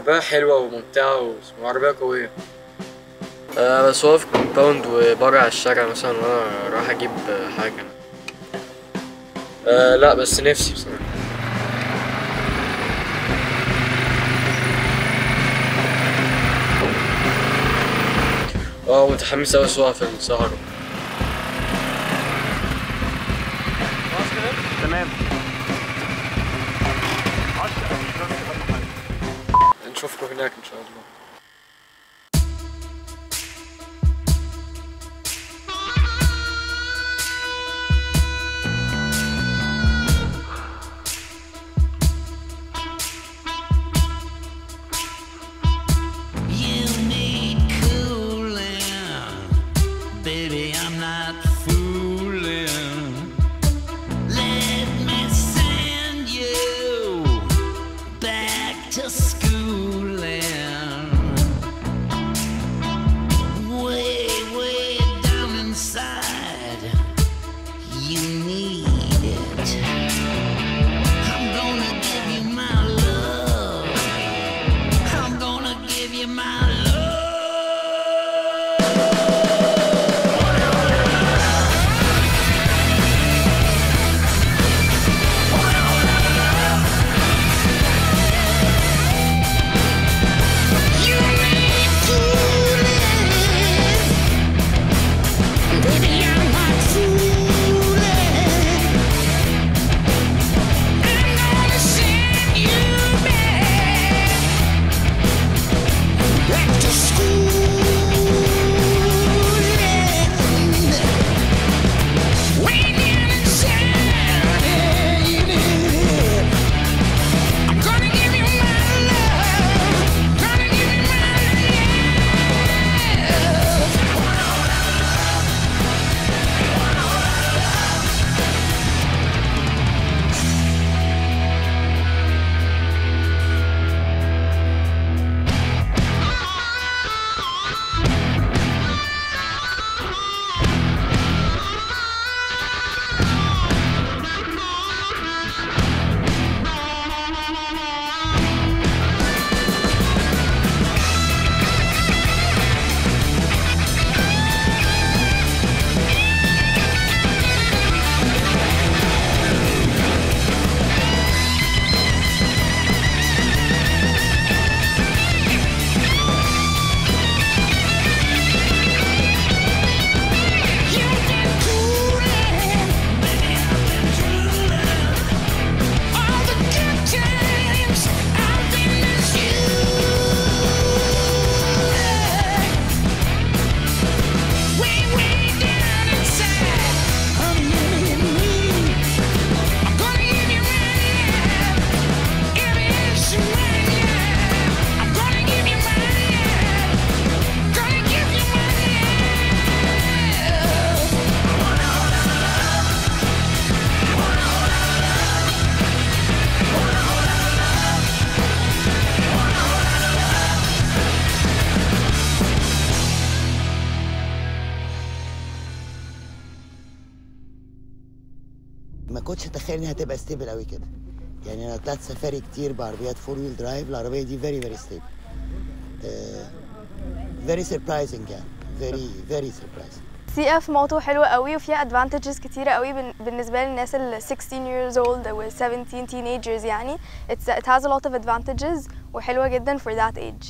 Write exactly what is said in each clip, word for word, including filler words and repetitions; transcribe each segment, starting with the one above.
عربية حلوة وممتعة وعربية قوية. أه بس واقف كومباوند وبره الشارع مثلا وانا رايح اجيب حاجة. أه لا بس نفسي بصراحة. اه متحمس اوي اسوقها في الصحراء. خلاص كده؟ تمام. نشوفكم هناك ان شاء الله. ما كنتش اتخيل انها هتبقى ستيبل قوي كده. يعني انا طلعت سفاري كتير بعربيات فور ويل درايف، العربيه دي فيري فيري ستيبل. فيري سربرايزنج يعني، فيري فيري سربرايزنج. سي اف موتو حلوه قوي وفيها ادفانتجز كتيره قوي بالنسبه للناس ال ستاشر years old او سبعتاشر teenagers يعني. It's, it has a lot of advantages وحلوه جدا for that age.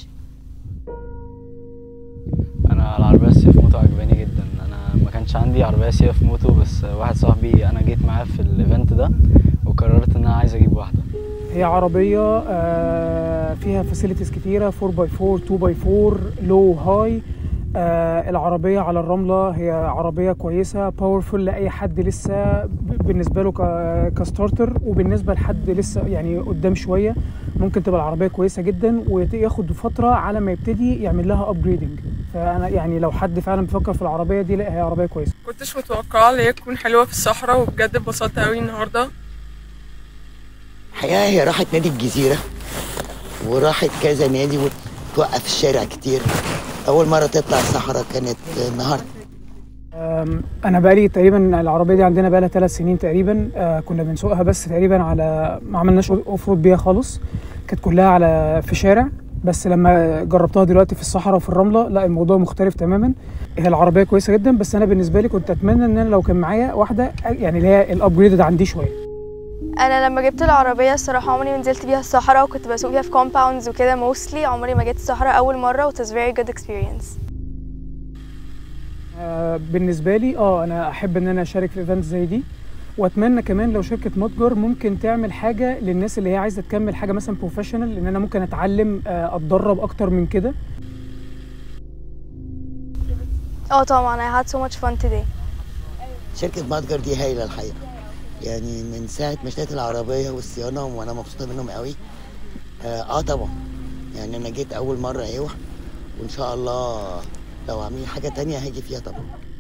انا العربيه السي اف موتو عجباني جدا. انا ما كانش عندي عربيه سي اف موتو، بس واحد صاحبي انا جيت معاه في الايفنت ده وقررت ان انا عايز اجيب واحده. هي عربيه فيها فاسيلتيز كتيره، فور باي فور، تو باي فور، لو هاي. العربيه على الرمله هي عربيه كويسه، باورفول لاي حد لسه بالنسبه له كستارتر، وبالنسبه لحد لسه يعني قدام شويه ممكن تبقى العربيه كويسه جدا وياخد فتره على ما يبتدي يعمل لها ابجريدنج. فانا يعني لو حد فعلا بيفكر في العربيه دي، لا هي عربيه كويسه. كنتش متوقعه ان هي تكون حلوه في الصحراء، وبجد اتبسطت قوي النهارده. الحقيقه هي راحت نادي الجزيره وراحت كذا نادي وتوقف في الشارع كتير. اول مره تطلع الصحراء كانت النهارده. انا بقالي تقريبا العربيه دي عندنا بقالها ثلاث سنين تقريبا. كنا بنسوقها بس تقريبا على ما عملناش اوف رود بيها خالص، كانت كلها على في شارع بس لما جربتها دلوقتي في الصحراء وفي الرمله لا الموضوع مختلف تماما. هي العربيه كويسه جدا، بس انا بالنسبه لي كنت اتمنى ان انا لو كان معايا واحده يعني اللي هي الابجريدد عندي شويه. انا لما جبت العربيه الصراحه عمري ما نزلت بيها الصحراء، وكنت بسوق بيها في كومباوندز وكده موستلي. عمري ما جيت الصحراء اول مره، و it was very good experience. آه بالنسبه لي اه انا احب ان انا اشارك في ايفنت زي دي، واتمنى كمان لو شركه متجر ممكن تعمل حاجه للناس اللي هي عايزه تكمل حاجه مثلا بروفيشنال، لان انا ممكن اتعلم آه اتدرب اكتر من كده. اه طبعا I had so much fun today. شركة متجر دي هايلة الحقيقة، يعني من ساعة ما اشتريت العربية والصيانة وأنا مبسوطة منهم قوي. آه, آه طبعا يعني أنا جيت أول مرة أيوه، وإن شاء الله لو عاملين حاجة تانية هاجي فيها طبعا.